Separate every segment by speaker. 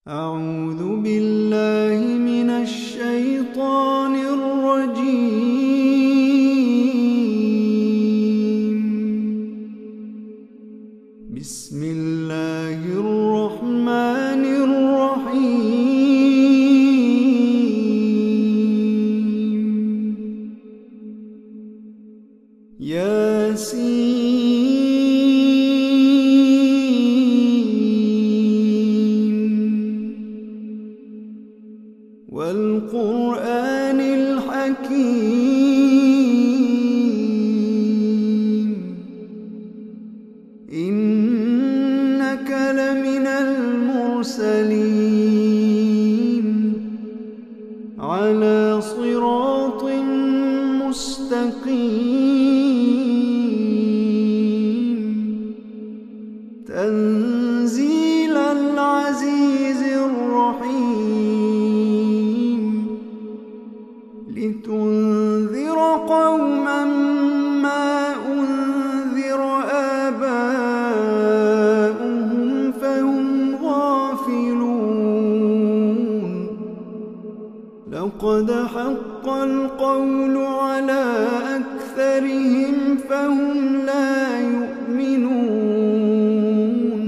Speaker 1: أعوذ بالله من الشيطان الرجيم. بسم الله الرحمن الرحيم. ياسين والقرآن الحكيم إنك لمن المرسلين على صراط مستقيم تنزيل العزيز الرحيم لتنذر قوما ما أنذر آباؤهم فهم غافلون لقد حق القول على أكثرهم فهم لا يؤمنون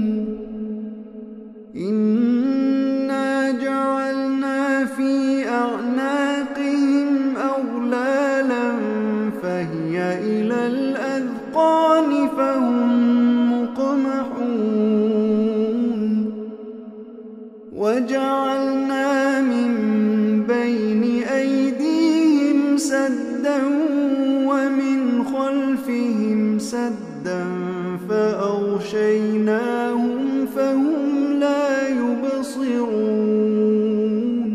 Speaker 1: إنا جعلنا في أعناقهم أغلالا فهي إلى الأذقان فهم مقمحون وجعلنا من بين أيديهم سدا ومن خلفهم سدا فأغشيناهم فهم لا يبصرون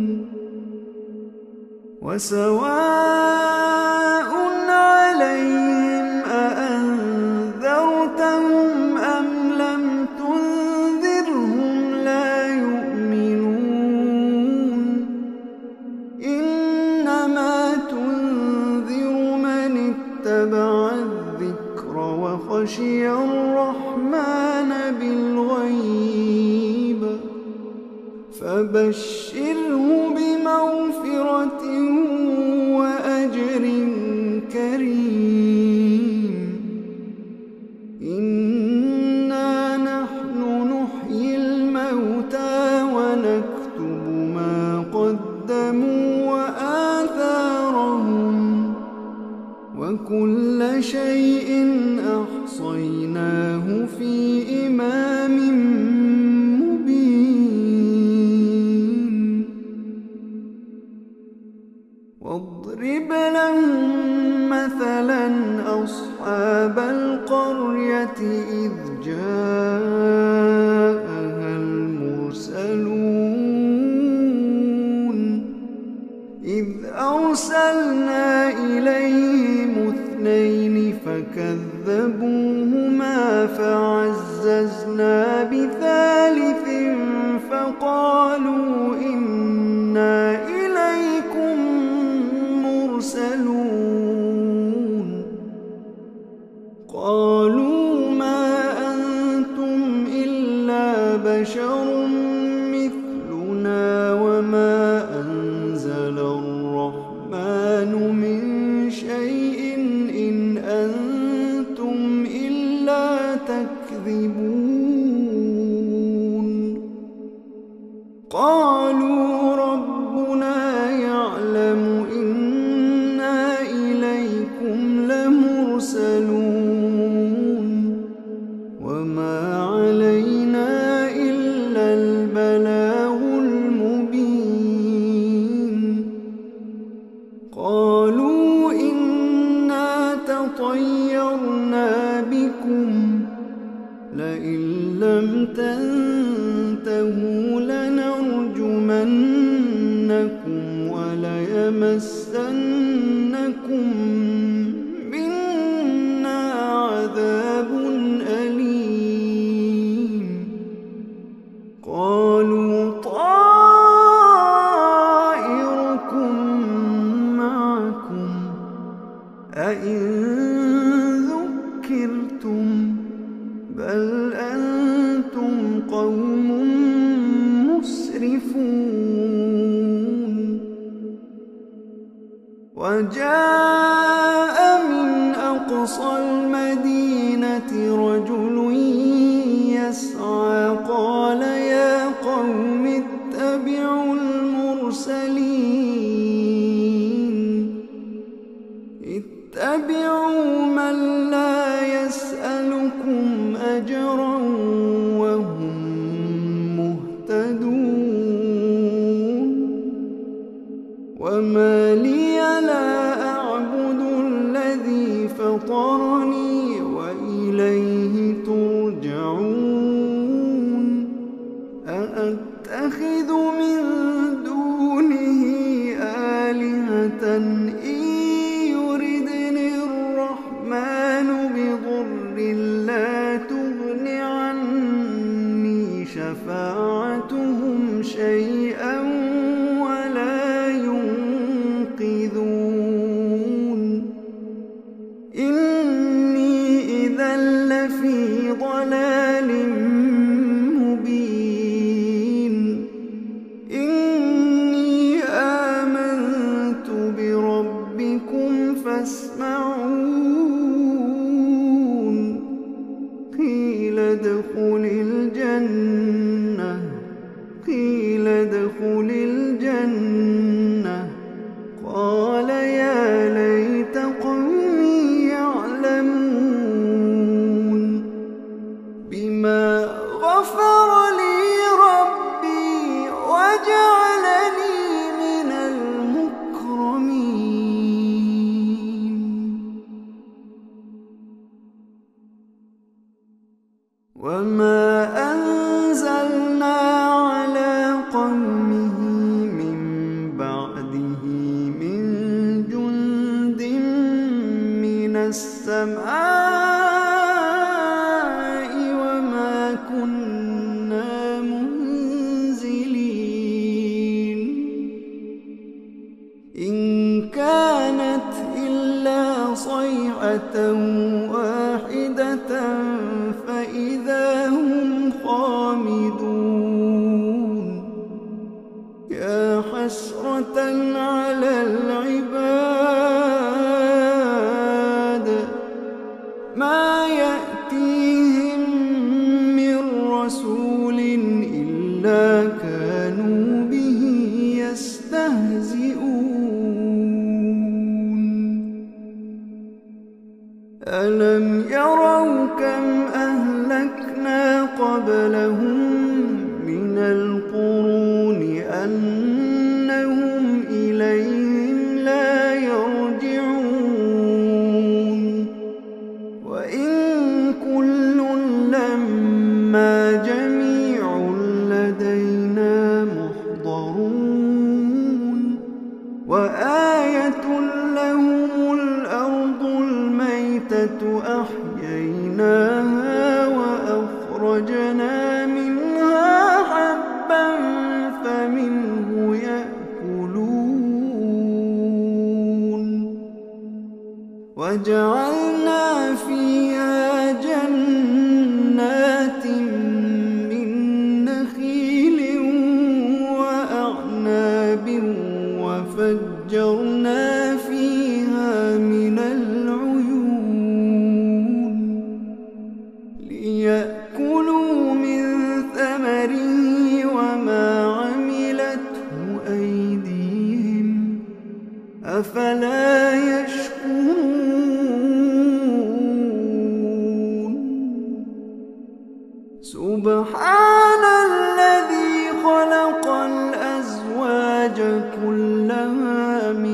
Speaker 1: وسواء عليهم أأنذرتهم أم لم تنذرهم لا يؤمنون إنما تنذر من اتبع الذكر وخشي الرحمن بالغيب فبشره بمغفرة وأجر كريم إنا نحن نحيي الموتى ونكتب ما قدموا وآثارهم وكل شيء أحصيناه في إمام مبين واضرب لهم مثلا أصحاب القرية إذ جاءها المرسلون إذ أرسلنا إليهم اثنين فكذبوهما فعززنا بثالث فقالوا إنا إليكم مرسلون قالوا ما أنتم إلا بشر مثلنا وما أنزل الرحمن من شيء إن أنتم إلا تكذبون قالوا ربنا يعلم إنا إليكم لمرسلون وما علينا إلا البلاغ المبين قالوا إنا تطيرنا بكم لئن لم تنتهوا لنرجمنكم وليمسنكم منا عذاب أليم قالوا طائركم معكم أئن ذكرتم بل أنتم قوم مسرفون وجاء من أقصى المدينة رجل يسعى قال يا قوم اتبعوا المرسلين اتبعوا من لا يسألكم أجرا وهم مهتدون وما لي لا أعبد الذي فطرني وإليه ترجعون أأتخذ من دونه آلهة إن يردني الرحمن بضر لا تغن عني شفاعتهم شيئا ولا ينقذون إني إذا لفي ضلال مبين إني آمنت بربكم فاسمعون قيل ادخل الجنة قال يا ليت قومي يعلمون بما غفر لي ربي وجعلني من المكرمين وما أنزلنا على قومه من بعده من جند من السماء وما كنا منزلين إن كانت إلا صيحة واحدة فإذا هم خامدون يا حسرة على العباد ما يأتيهم من رسول إلا كانوا به يستهزئون ألم يروا كم أهلكنا قبلهم من القرون أنهم إليهم لا يرجعون وإن كل لما جميع لدينا محضرون وآية لهم الأرض الميتة أحييناها وأخرجنا منها حبا فمنه يأكلون وجعلنا فيها جنات من نخيل وأعناب وفجرنا فيها من العيون ليأكلوا من ثمره وما عملته أيديهم أفلا يشكرون سبحان الذي خلق الأزواج كلها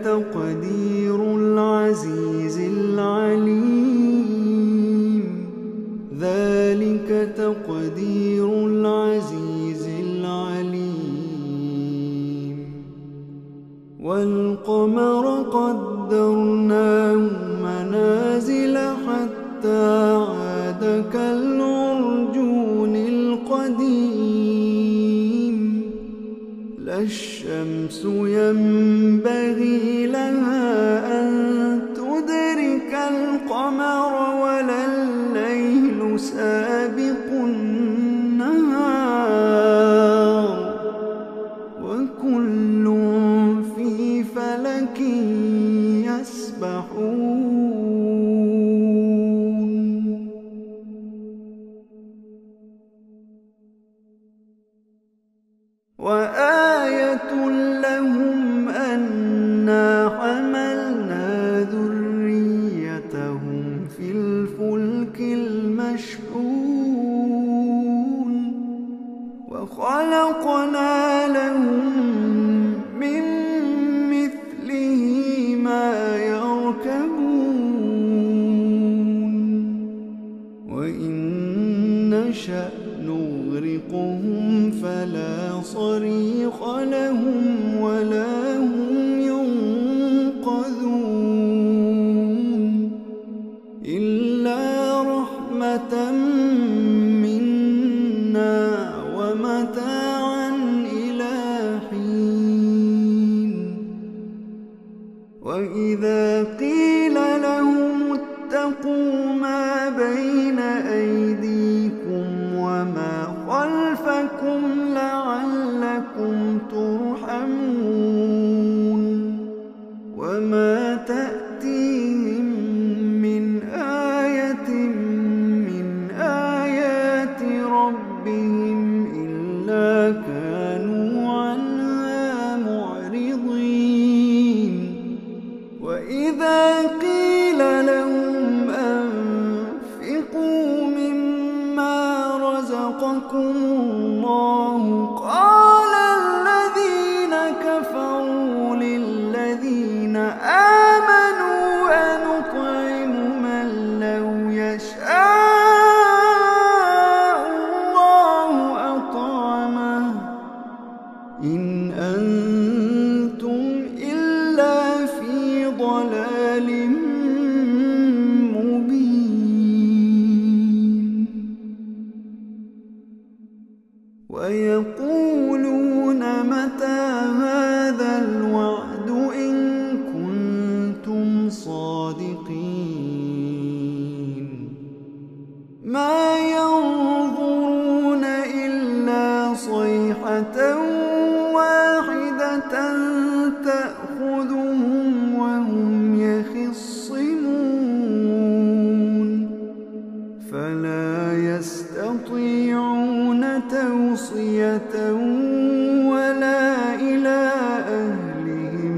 Speaker 1: تقدير العزيز العليم. ذلك تقدير العزيز العليم. والقمر قدرناه منازل حتى عاد كالعرجون القديم. لا الشمس ينبغي لها أن تدرك القمر ولا الليل سابق النهار وكل في فلك يسبحون. وآية لهم أنا حملنا ذريتهم في الفلك المشحون وخلقنا لهم من مثله ما يركبون. وإن نشأ نغرقهم فلا صريخ لهم ولا هم ينقذون إلا رحمة منا ومتاعا إلى حين. وإذا قيل لهم اتقوا ما بين أيديكم وما خلفكم لعلكم ترحمون وما تأتيهم من آية من آيات ربهم إلا كانوا عنها معرضين. وإذا قيل لهم أنفقوا مما رزقكم الله قال الذين كفروا للذين آمنوا أنطعم من لو يشاء الله أطعمه إن أنتم إلا في ضلال مبين. ويقولون متى هذا الوعد إن كنتم صادقين. ما ينظرون إلا صيحة واحدة تأخذهم وهم يخصمون فلا يستطيعون توصية ولا إلى أهلهم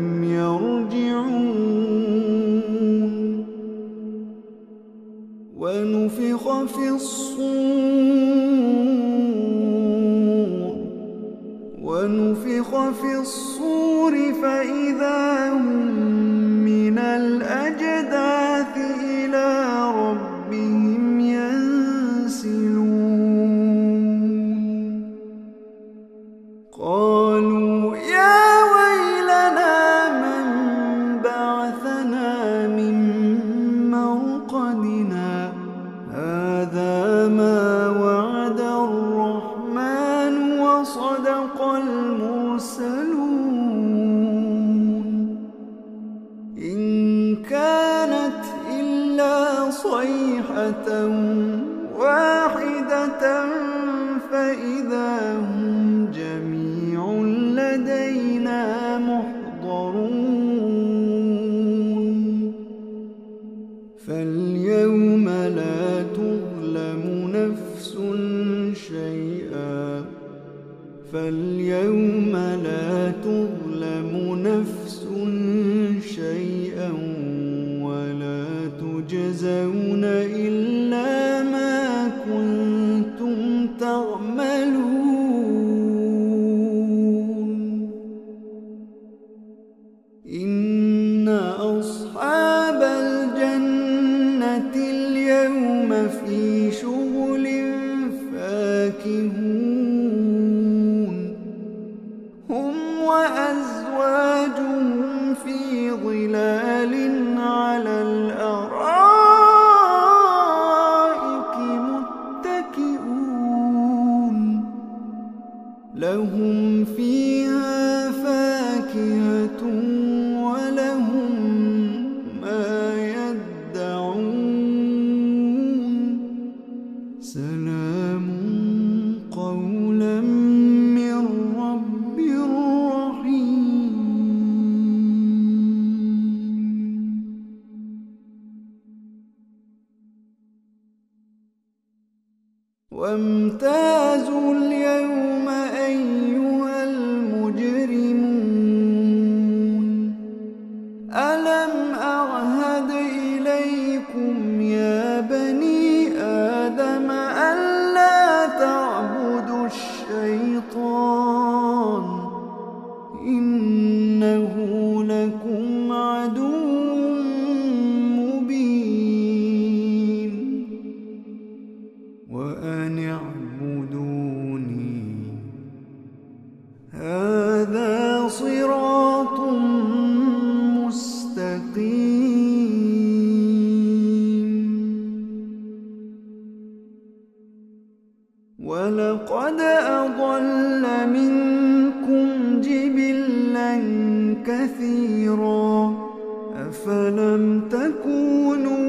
Speaker 1: يرجعون. ونفخ في الصور فإذا هم من الأجداث إلى ربهم ينسلون. قالوا يا ويلنا من بعثنا من مرقدنا هذا ما وعد الرحمن وصدق المرسلون. إن كانت إلا صيحة واحدة فإذا هم جميع لدينا محضرون. فاليوم لا تظلم نفس شيئا ولا تجزون إلا ما كنتم تعملون. وامتازوا اليوم أيها المجرمون ألم أعهد إليكم يا بني آدم ألا تعبدوا الشيطان إنه لكم عدو مبين وأن اعبدوني هذا صراط مستقيم ولقد أضل منكم جبلا كثيرا أفلم تكونوا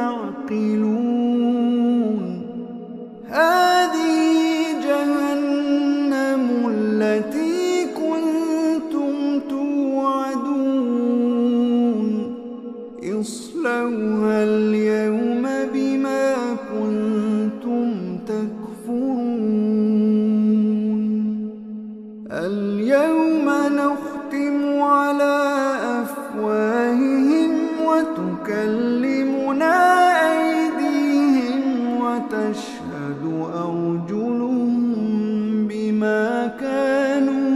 Speaker 1: تعقلون هذه جهنم التي كنتم توعدون اصلوها اليوم بما كنتم تكفرون اليوم نختم على أفواههم وتكلمنا أيديهم وتشهد أرجلهم بما كانوا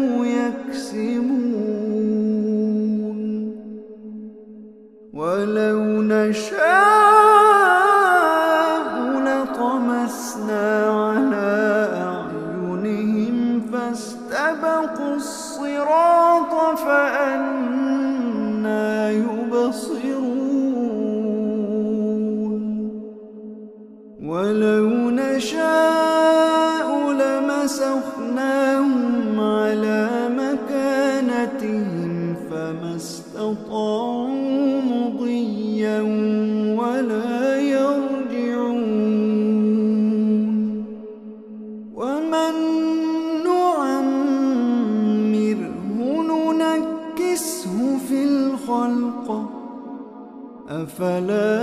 Speaker 1: يكسبون ولو نشاء لطمسنا على أعينهم فاستبقوا الصراط فأنى يبصرون ولو نشاء لمسخناهم على مكانتهم فما استطاعوا مضيا ولا يرجعون ومن نعمره ننكسه في الخلق أفلا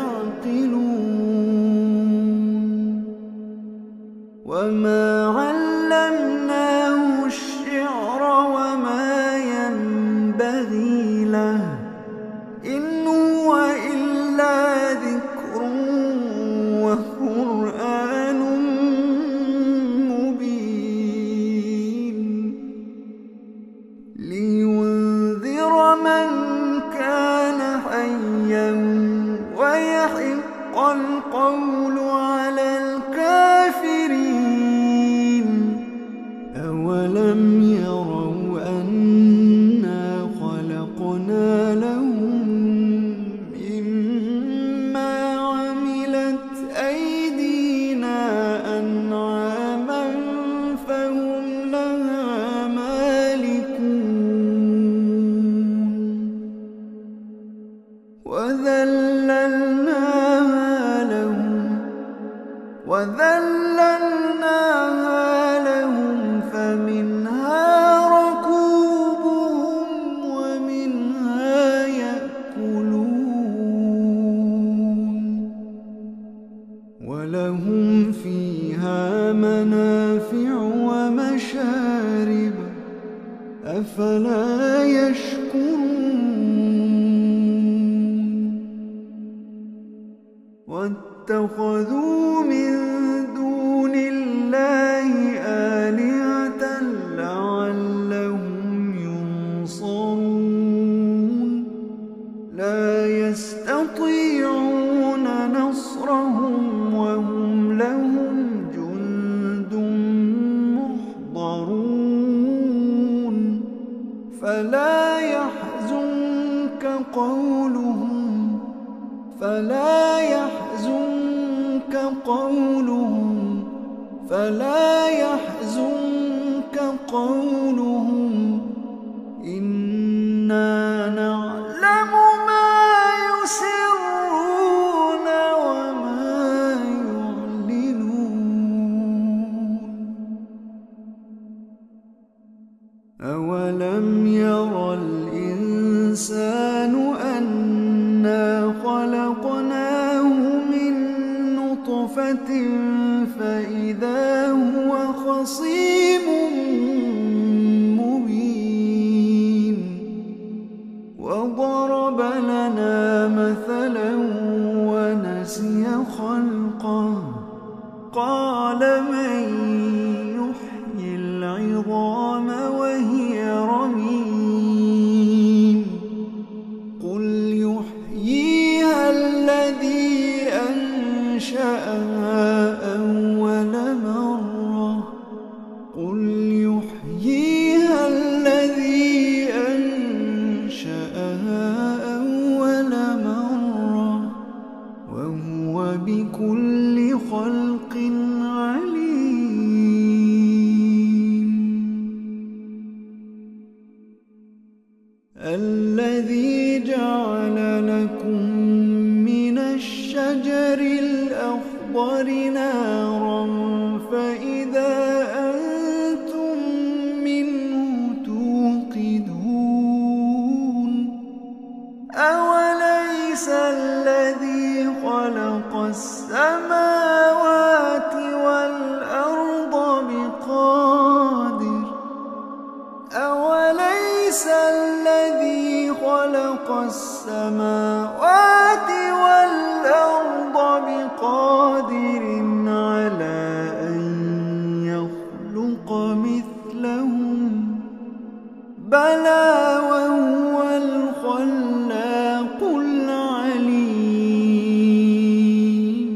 Speaker 1: يعقلون وما علمناه الشعر وما ينبغي له إن هو إلا ذكر وقرآن مبين لينذر من كان حيا ويحق القول على الكافرين أولم يروا أنا خلقنا لهم مما عملت أيدينا أنعاما فهم لها مالكون وذللناها لهم فمنها ركوبهم ومنها يأكلون ولهم فيها منافع ومشارب أفلا يشكرون واتخذوا من دون الله آلهة لعلهم ينصرون لا يستطيعون نصرهم وهم لهم جند محضرون فلا يحزنك قولهم إنا نعلم ما يسرون وما يعلنون أولم ير الإنسان أنا خلقناه من نطفة فإذا ضرب لنا مثلا ونسي خلقه قال من يحيي العظام وهي رميم قل يحييها الذي أنشأها أول مرة قل يحييها الذي أنشأها أول مرة وهو بكل خلق عليم الذي جعل لكم من الشجر الأخضر نارا فإذا أنتم منه توقدون أوليس الذي خلق السماوات والأرض بقادر أوليس الذي خلق السماوات والأرض بقادر على أن يخلق مثلهم بلى وهو الخلاق العليم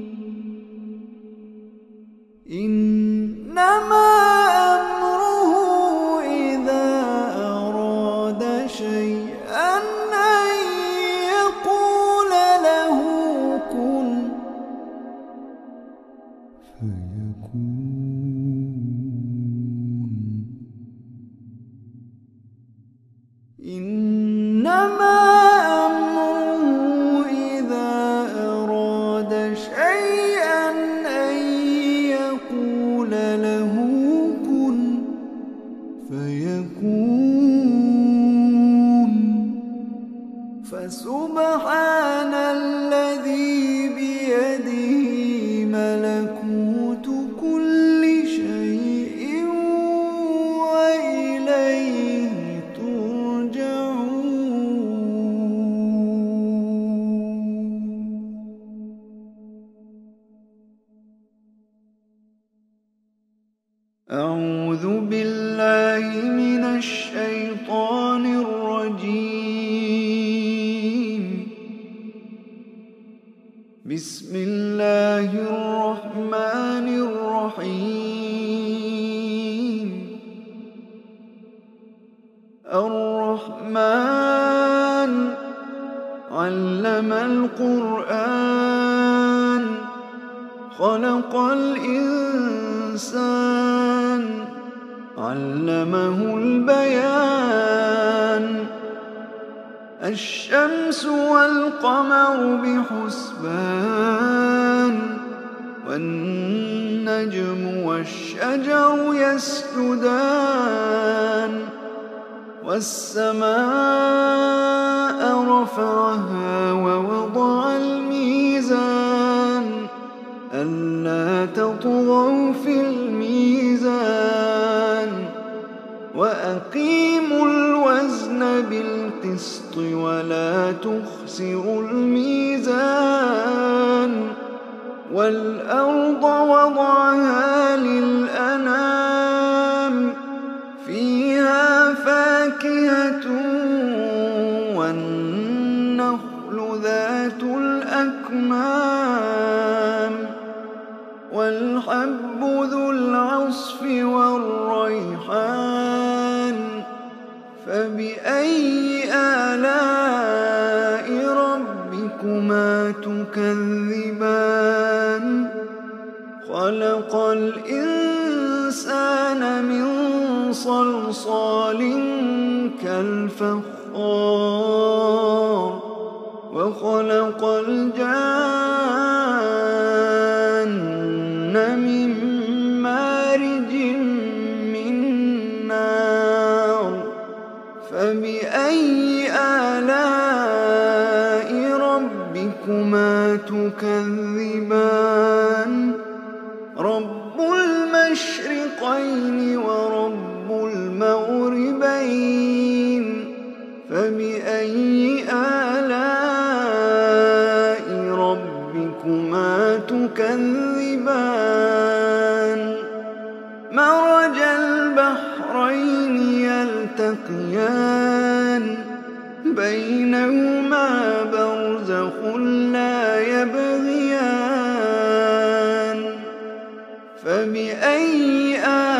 Speaker 1: إنما أمره إذا أراد شيئا أن يقول له كن فيكون إنما أمره إذا أراد شيئا أن يقول له كن فيكون فسبحان الذي بيده ملكوت كل شيء وإليه أعوذ بالله من الشيطان الرجيم بسم الله الرحمن الرحيم الرحمن علم القرآن خلق الإنسان علمه البيان الشمس والقمر بحسبان والنجم والشجر يسجدان والسماء رفعها ووضع الميزان ألا تطغوا في الميزان وأقيموا الوزن بالقسط ولا تخسروا الميزان والأرض وضعها للأنام فيها فاكهة والنخل ذات الأكمام والحب ذو العصف والريحان فبأي آلاء ربكما تكذبان خلق الإنسان من صلصال كالفخار وخلق الجان من مارج من نار فبأي آلاء ربكما تكذبان رب المشرقين ورب المغربين فبأي آلاء بينهما برزخ لا يبغيان فبأي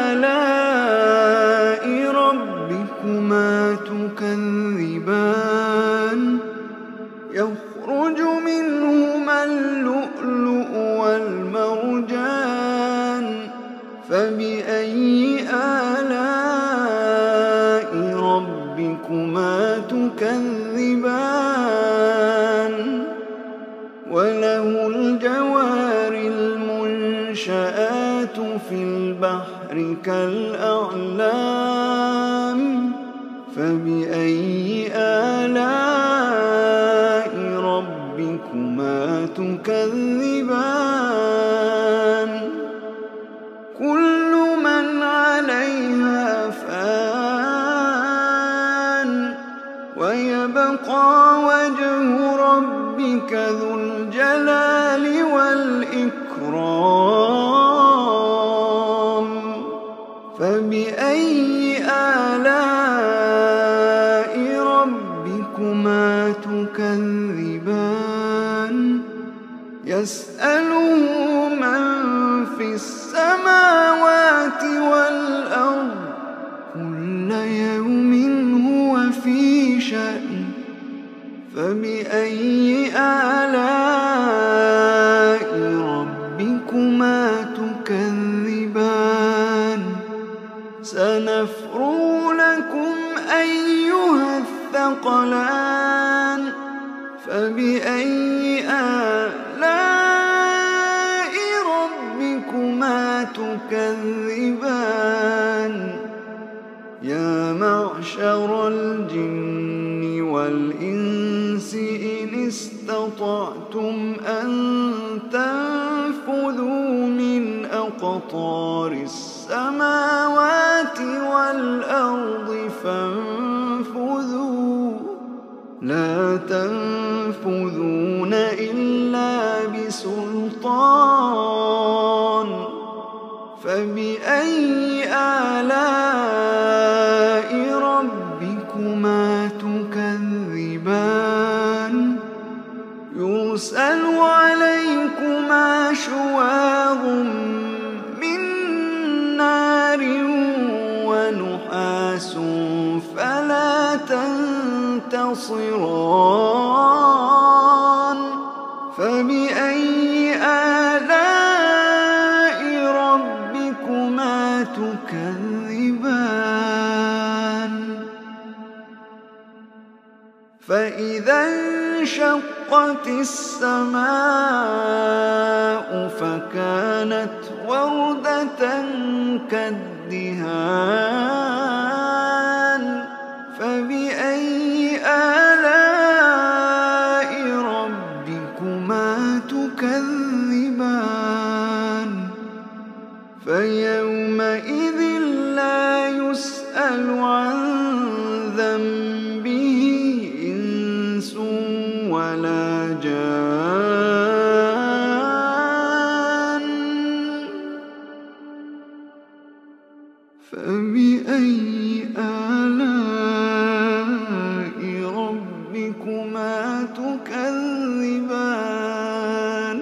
Speaker 1: آلاء ربكما تكذبان يخرج منهما اللؤلؤ والمرجان فبأي آلاء ربكما تكذبان وله الجوار المنشآت في البحر كالأعلام فبأي آلاء ربكما تكذبان كل من عليها فان ويبقى وجه ربك ذو الجلال والإكرام فبأي آلاء ربكما تكذبان يسأله من في السماوات والأرض كل يوم هو في شأن فبأي آلاء ربكما تكذبان سنفرغ لكم أيها الثقلان فبأي آلاء ربكما تكذبان يا معشر الجن والإنس إن استطعتم أن تنفذوا من أقطار السماوات والأرض فانفذوا لا تنفذون إلا بسلطان فبأي آلاء ربكما تكذبان يرسل عليكما شواظ من نار ونحاس فلا تنتصران فبأي آلاء ربكما تكذبان فإذا انشقت السماء فكانت وردة كالدهان فبأي آلاء ربكما تكذبان فيومئذ لا يسأل عن ذنبه إنس ولا جان فبأي آلاء ربكما تكذبان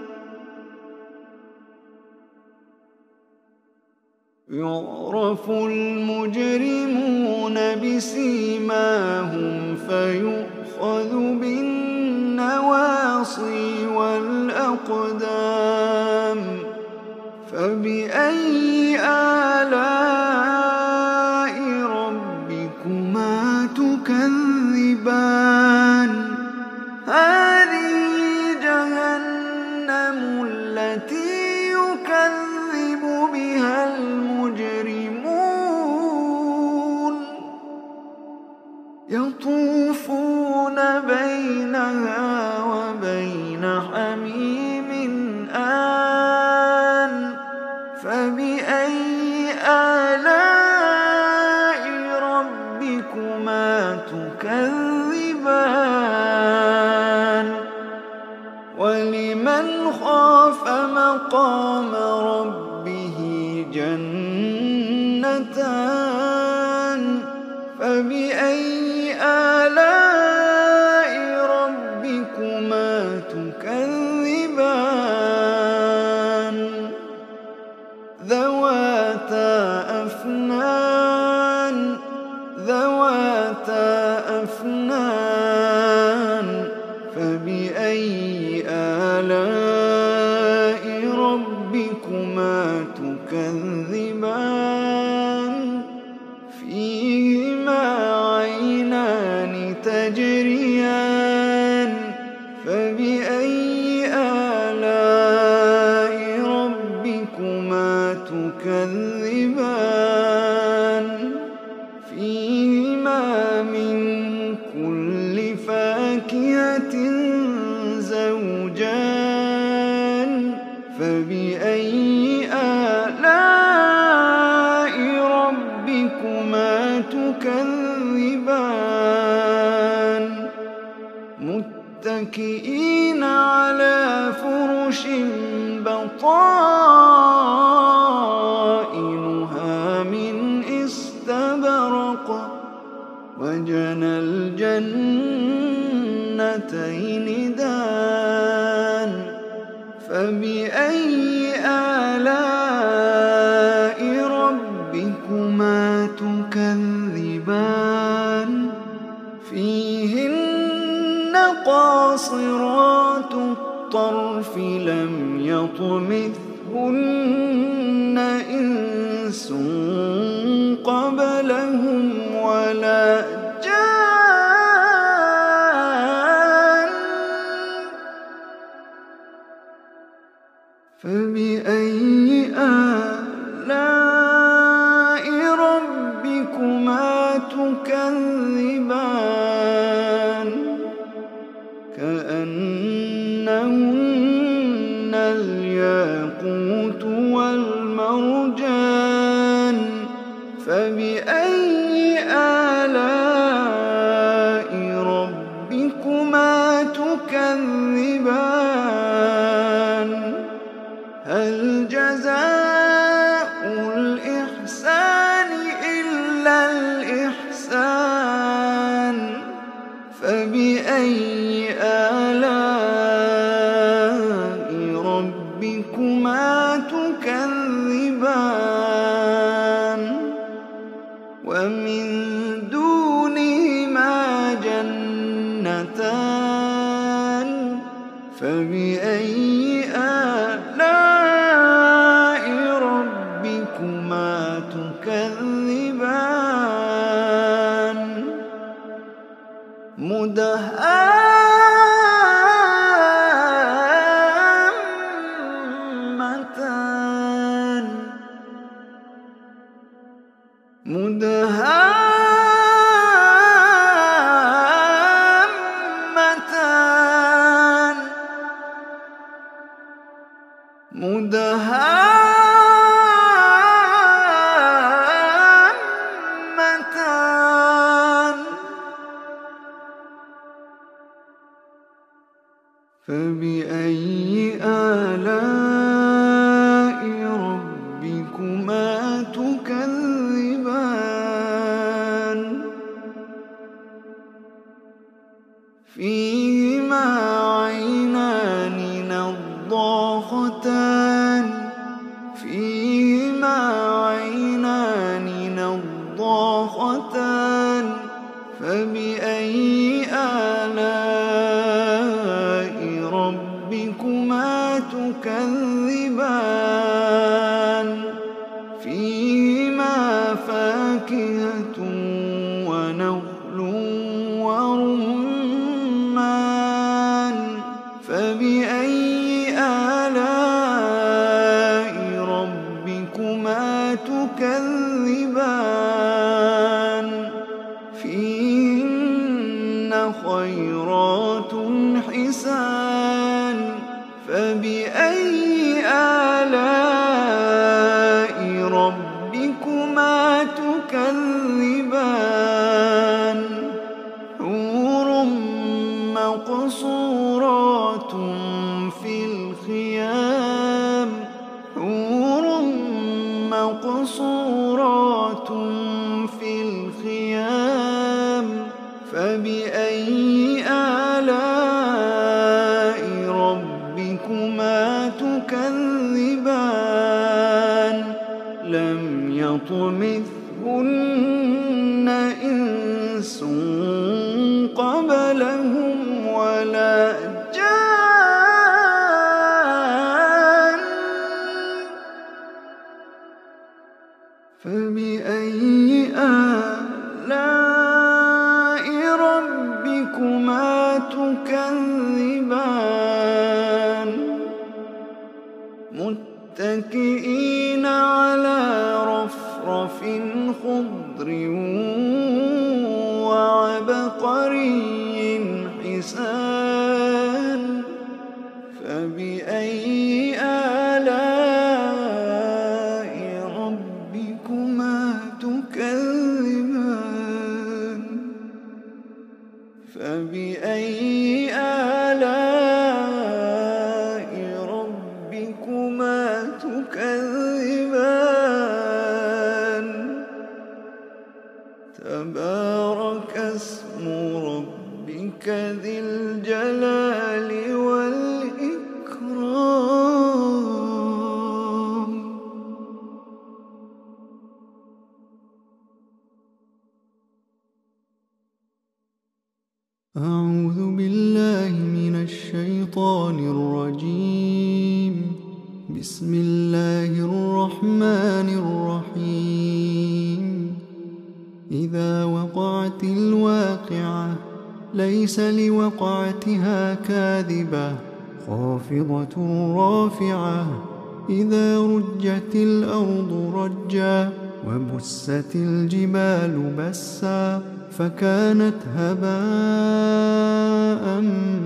Speaker 1: يعرف المجرمون بسيماهم فيؤخذ بالنواصي والأقدام فبأي آلاء ربكما تكذبان هذه جهنم التي يكذب بها المجرمون يطوفون بينها وبين حميم آن فبأي آلاء ربكما تكذبان ولمن خاف مقام ربه جنتان فبأي آلاء فاكهة زوجان فبأي آلاء ربكما تكذبان متكئين على فرش بطائنها من استبرق وجنى الجنتين دان فبأي آلاء ربكما تكذبان فيهن قاصرات الطرف لم يطمثهن إنس قبلهم ولا جان فبأي آلاء ربكما تكذبان كأنهن الياقوت والمرجان فبأي آلاء ربكما تكذبان هل جزاء الإحسان إلا الإحسان فبأي آلاء ربكما تكذبان ومن دونهما جنتان فبأي آلاء ربكما تكذبان مدهامتان مدهامتان فبأي آلاء ربكما تكذبان فيهما عينان نضاختان فيهما عينان نضاختان فبأي آلاء ربكما تكذبان فيهما فاكهة ونخل ورمان فبأي آلاء ربكما تكذبان فيهن خيرات حسان فبأي آلاء ربكما تكذبان حور مقصورات في الخيام حور مقصورات في الخيام فبأي آلاء ربكما تكذبان لم يطمثهن إنس قبلهم ولا جان فبأي آلاء ربكما تكذبان متكئين على رفرف خضر وعبقري والميزان فبأي آلاء ربكما تكذبان فبأي آلاء ربكما تكذبان تبارك اسم ربك ذي الجلال والإكرام. أعوذ بالله من الشيطان الرجيم. بسم الله الرحمن الرحيم. إذا وقعت الواقعة ليس لوقعتها كاذبة خافضة رافعة. إذا رجت الأرض رجا وبست الجبال بسا فكانت هباء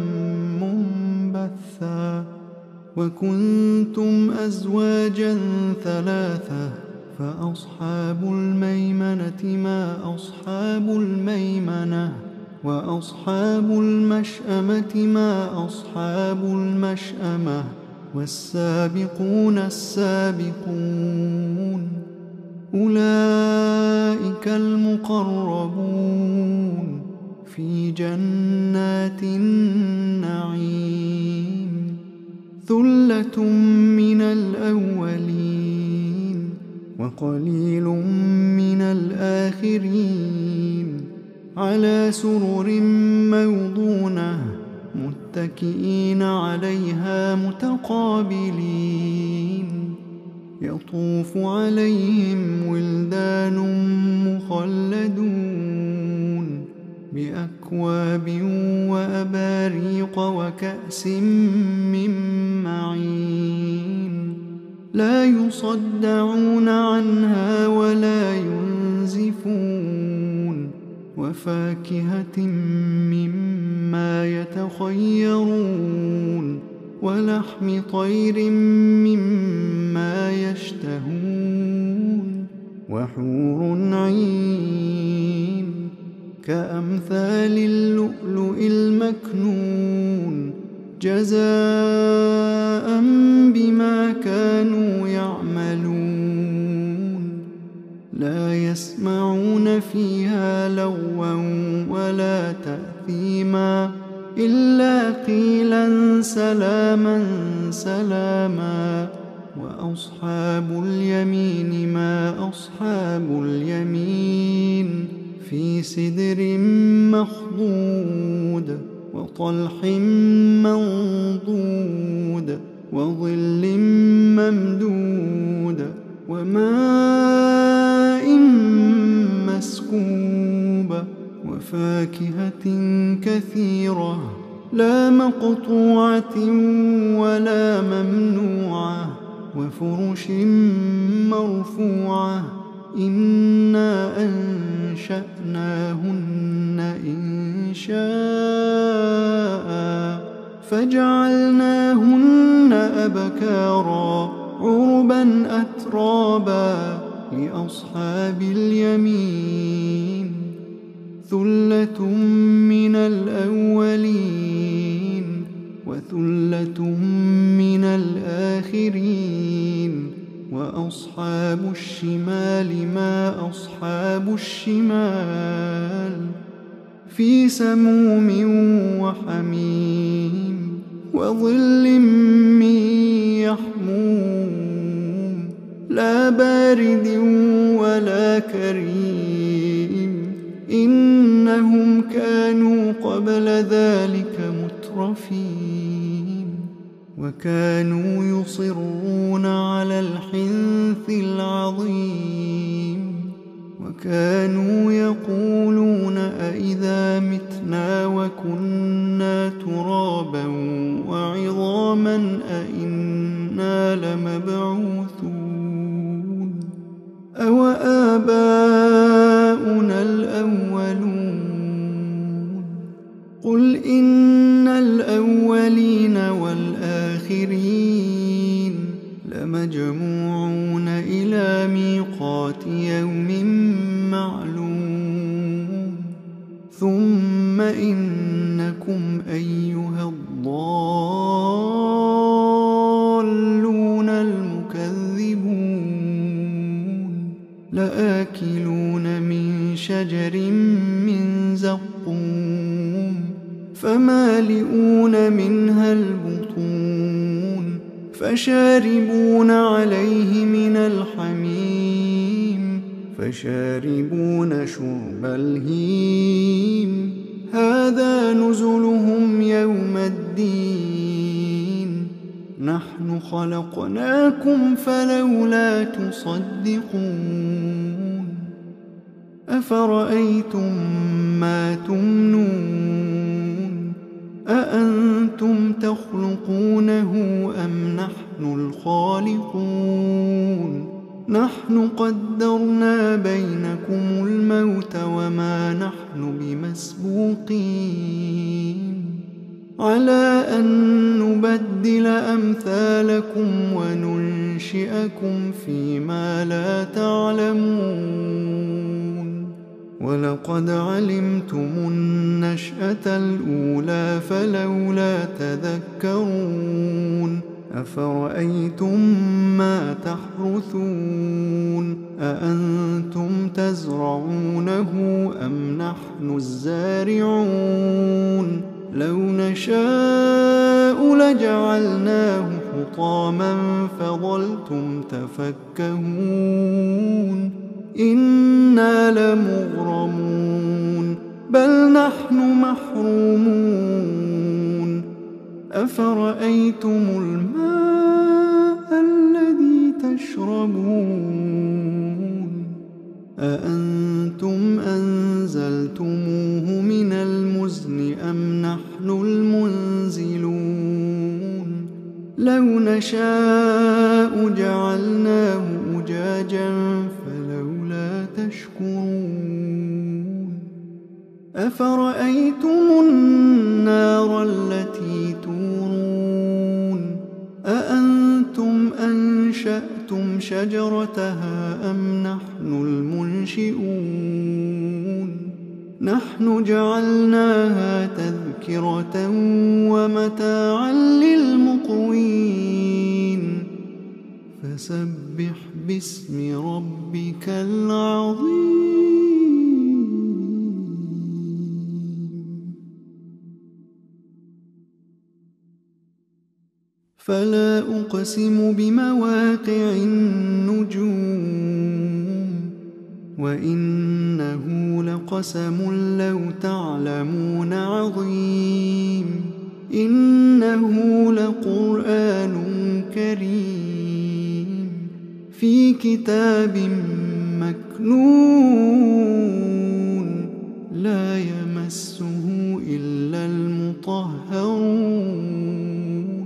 Speaker 1: منبثا. وكنتم أزواجا ثلاثة فأصحاب الميمنة ما أصحاب الميمنة وأصحاب المشأمة ما أصحاب المشأمة والسابقون السابقون أولئك المقربون في جنات النعيم. ثلة من الأولين وقليل من الآخرين على سرر موضونة متكئين عليها متقابلين. يطوف عليهم ولدان مخلدون بأكواب وأباريق وكأس من معين لا يصدعون عنها ولا ينزفون. وفاكهة مما يتخيرون ولحم طير مما يشتهون. وحور عين كأمثال اللؤلؤ المكنون جزاء بما كانوا يعملون. لا يسمعون فيها لغوا ولا تأثيما إلا قيلا سلاما سلاما. وأصحاب اليمين ما أصحاب اليمين في سدر مخضود وطلح منضود وظل ممدود وماء مسكوب وفاكهة كثيرة لا مقطوعة ولا ممنوعة وفرش مرفوعة. إنا أنشأناهن إنشاء فجعلناهن أبكارا عربا أترابا لأصحاب اليمين. ثلة من الأولين وثلة من الآخرين. وأصحاب الشمال ما أصحاب الشمال في سموم وحميم وظل من يحموم لا بارد ولا كريم. إنهم كانوا قبل ذلك مترفين وكانوا يصرون على الحنث العظيم. وكانوا يقولون أئذا متنا وكنا ترابا وعظاما أئنا لمبعوثون أو آباؤنا الأولون. قل إن الأولين والآخرين لمجموعون إلى ميقات يوم معلوم ثم إنكم أيها الضالون المكذبون لآكلون من شجر من زقوم فمالئون منها البطون فشاربون عليه من الحميم فشاربون شرب الهيم هذا نزلهم يوم الدين نحن خلقناكم فلولا تصدقون أفرأيتم ما تمنون أأنتم تخلقونه أم نحن الخالقون نحن قدرنا بينكم الموت وما نحن بمسبوقين على أن نبدل أمثالكم وننشئكم فيما لا تعلمون ولقد علمتم النشأة الأولى فلولا تذكرون أفرأيتم ما تحرثون أأنتم تزرعونه أم نحن الزارعون لو نشاء لجعلناه حطاما فظلتم تفكهون إنا لمغرمون بل نحن محرومون أفرأيتم الماء الذي تشربون أأنتم أنزلتموه من المزن أم نحن المنزلون لو نشاء جعلناه أجاجا فلولا تشكرون أفرأيتم النار التي تورون أأنتم أنشأتم شجرتها أم نحن المنشئون نحن جعلناها تذكرة ومتاعا للمقوين فسبح باسم ربك العظيم فلا أقسم بمواقع النجوم وإنه لقسم لو تعلمون عظيم إنه لقرآن كريم في كتاب مكنون لا يمسه إلا المطهرون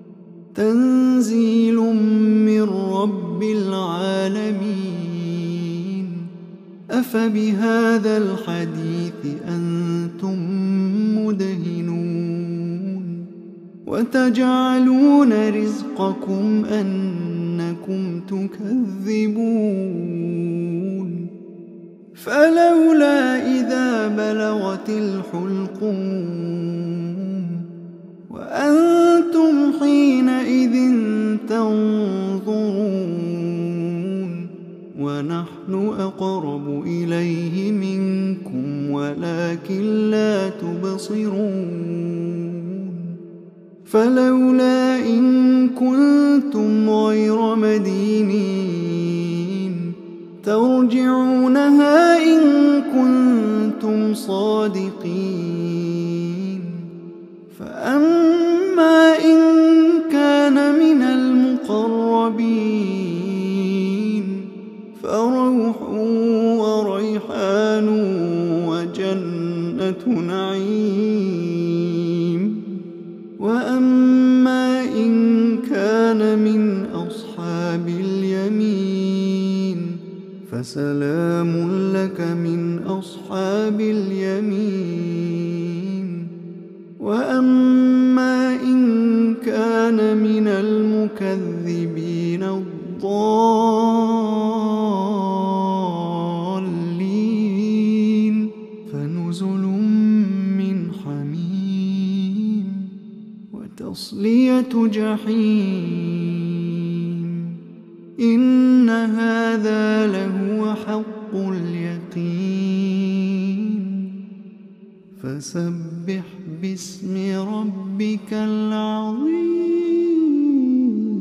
Speaker 1: تنزيل من رب العالمين أفبهذا الحديث أنتم مدهنون وتجعلون رزقكم أنكم تكذبون فلولا إذا بلغت الحلقوم وأنتم حينئذ تنظرون ونحن أقرب إليه منكم ولكن لا تبصرون فلولا إن كنتم غير مدينين ترجعونها إن كنتم صادقين فأما إن كان من المقربين فروح وريحان وجنة نعيم وأما إن كان من أصحاب اليمين فسلام لك من أصحاب اليمين وأما المكذبين الضالين فنزل من حميم وتصلية جحيم إن هذا لهو حق اليقين فسبح باسم ربك العظيم.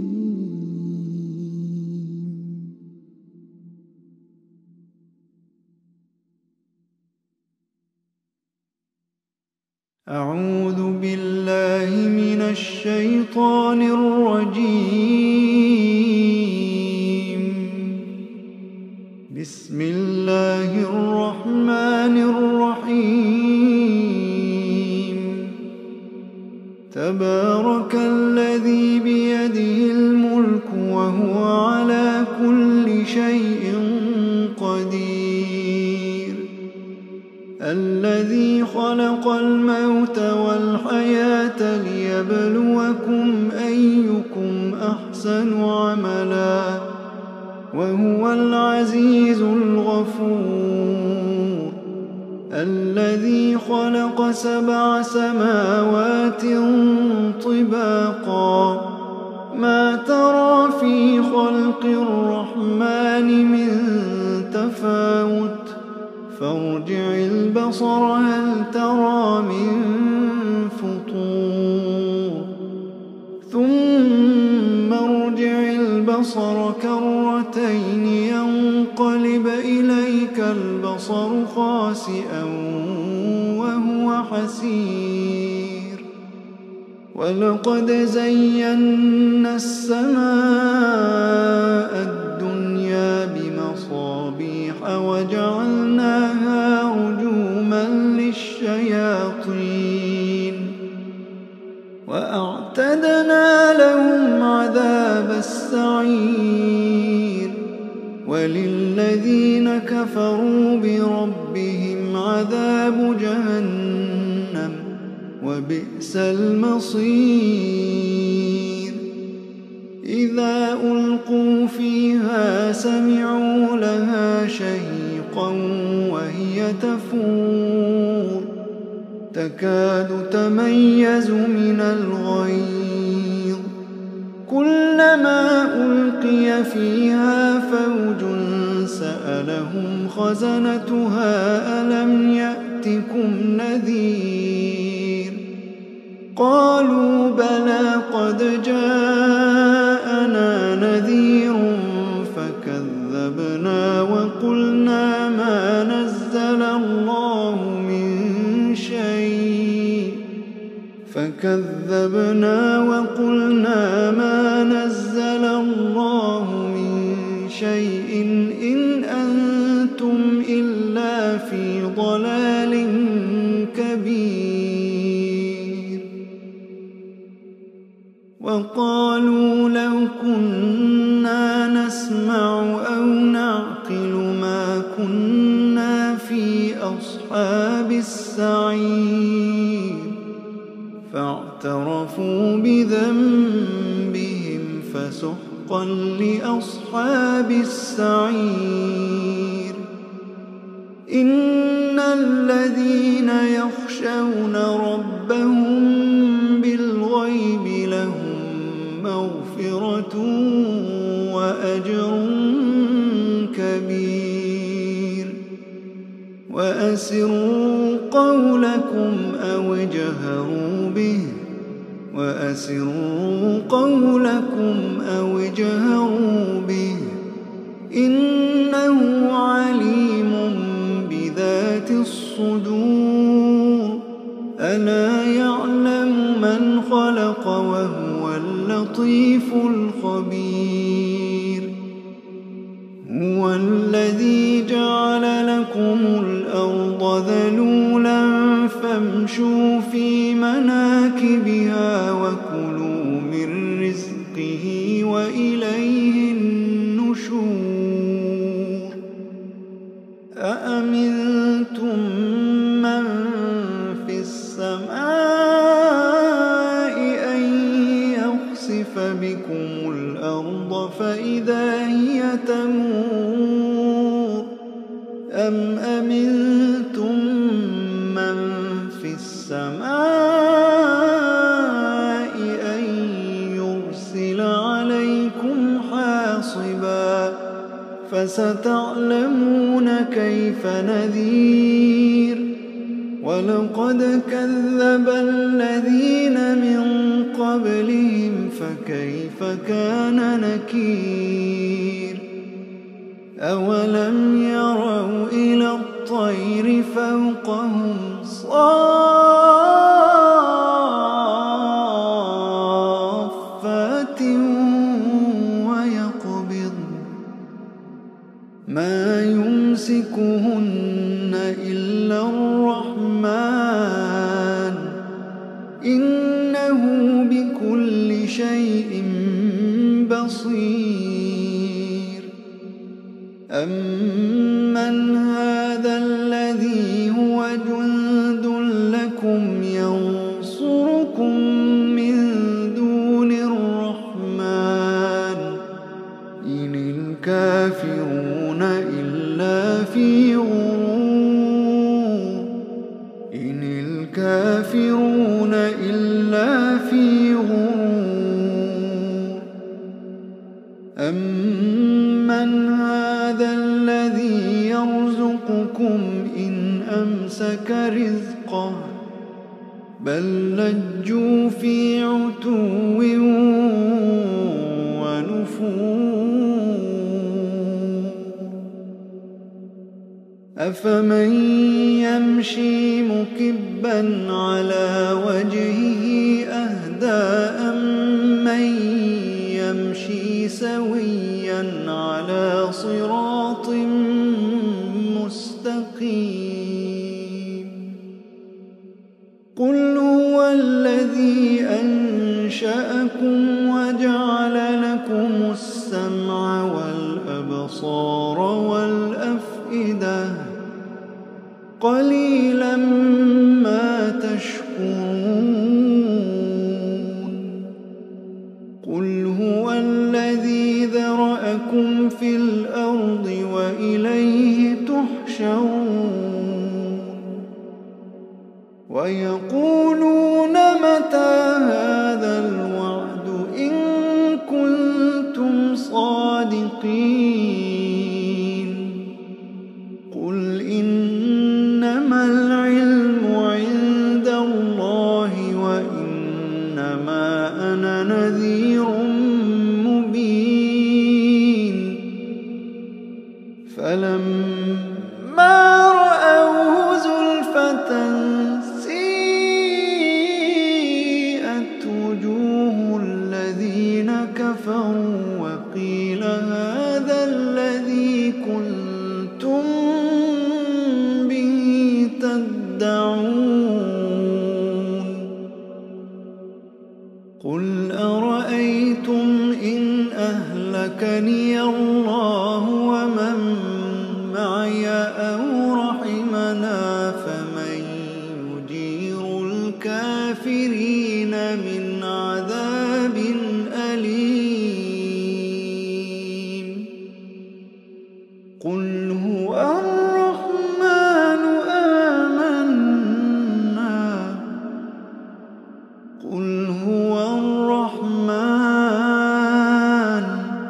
Speaker 1: أعوذ بالله من الشيطان الرجيم. بسم الله الرحمن الرحيم. تبارك الذي بيده الملك وهو على كل شيء قدير. الذي خلق الموت والحياة ليبلوكم أيكم أحسن عملا وهو العزيز الغفور. الذي خلق 7 سماوات طباقا ما ترى في خلق الرحمن من تفاوت فارجع البصر هل ترى من فطور ثم ارجع البصر كرتين ينقلب إليك البصر خاسئا وهو حسير. ولقد زينا السماء الدنيا بمصابيح وجعلناها رجوما للشياطين وأعتدنا لهم عذاب السعير. وللذين كفروا بربهم عذاب جهنم وبئس المصير. إذا ألقوا فيها سمعوا لها شهيقا وهي تفور تكاد تميز من الغيظ. كلما ألقي فيها فوج سألهم خزنتها ألم يأتكم نذير. قالوا بلى قد جاءنا نذير فكذبنا وقلنا ما نزل الله من شيء إن أنتم إلا في ضلال كبير. وقالوا لو كنا نسمع أو نعقل ما كنا في أصحاب السعير. فاعترفوا بذنبهم فسحقا لأصحاب السعير. إن الذين يخشون ربهم بالغيب لهم مغفرة وأجر كبير. وأسروا قولكم أو اجهروا به إنه عليم بذات الصدور. ألا يعلم من خلق وهو اللطيف الخبير. هو الذي جعل لكم الأرض ذلولا فامشوا في مناكبها وكلوا من رزقه وإليه النشور. أأمنتم من في السماء أن يخسف بكم تمور أم أمنتم من في السماء أن يرسل عليكم حاصبا فستعلمون كيف نذير ولقد كذب الذين من قبلهم فكيف كان نكير أولم يروا إلى الطير فوقهم صافات ويقبض ما يمسكهن إلا الرحمن إنه بكل شيء بصير أمن هذا الذي هو جند لكم ينصركم من دون الرحمن إن الكافرون إلا في غرور إن الكافرون إلا في غرور أمن هذا الذي يرزقكم إن أمسك رزقه بل لجوا في عتو ونفور أفمن يمشي مكبا على وجهه أهدى أمن يمشي سويا على صراط مستقيم قل هو الذي أنشأكم وجعل لكم السمع والأبصار والأفئدة قليلا ما تشكرون قل هو الذي ذرأكم في الأرض وإليه تحشرون ويقولون متى هذا الوعد إن كنتم صادقين قل إنما العلم عند الله وإنما أنا نذير مبين فلما رأوه زلفة سيئت وجوه الذين كفروا وقيل هذا الذي كنتم به تدعون قل أرأيتم إن أهلكني الله ومن معي أو رحمنا فمن يجير الكافرين من عذاب أليم قل هو الرحمن آمنا قل هو الرحمن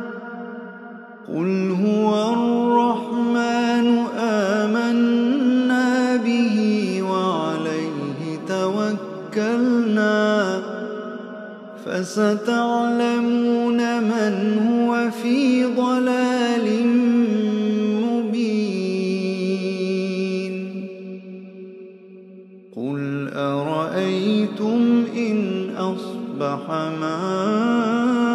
Speaker 1: قل هو الرحمن آمنا به وعليه توكلنا فستعلمون من هو في ضلال مبين قل أرأيتم إن أصبح ماؤكم